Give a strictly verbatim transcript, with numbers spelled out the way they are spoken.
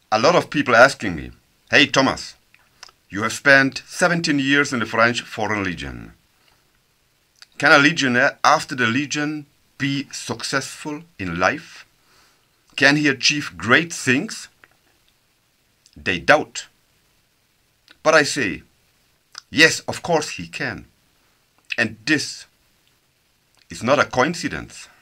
a lot of people asking me, hey Thomas, you have spent seventeen years in the French Foreign Legion. Can a legionnaire after the Legion be successful in life? Can he achieve great things? They doubt. But I say, yes, of course he can. And this is not a coincidence.